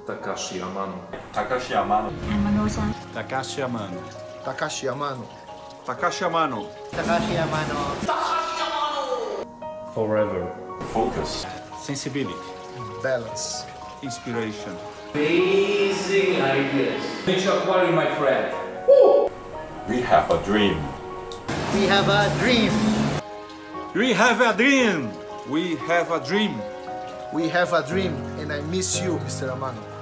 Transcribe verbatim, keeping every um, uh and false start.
Takashi Amano. Takashi Amano. Amano-san. Takashi Amano. Takashi Amano. Takashi Amano. Takashi Amano. Forever. Focus. Sensibility. Balance. Inspiration. Amazing ideas. It's Aquarium, my friend. We have a dream. We have a dream. We have a dream. We have a dream. We have a dream, and I miss you, Mister Amano.